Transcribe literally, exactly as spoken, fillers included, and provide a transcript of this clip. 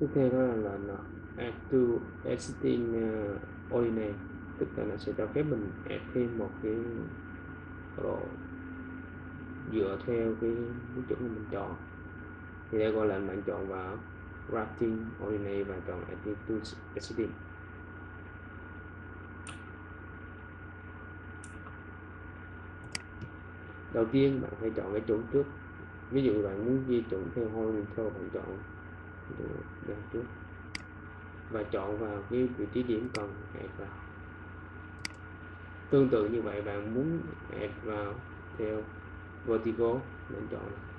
Tiếp theo đó là lệnh là add to existing uh, ordinate, tức là nó sẽ cho phép mình add thêm một cái độ dựa theo cái cái chuẩn mình chọn. Thì đây gọi là bạn chọn vào wrapping ordinate và chọn add to existing. Đầu tiên bạn phải chọn cái chuẩn trước. Ví dụ bạn muốn ghi chuẩn theo horizontal, bạn chọn đây trước và chọn vào cái vị trí điểm cần add vào. Tương tự như vậy, bạn muốn add vào theo vertical, bạn chọn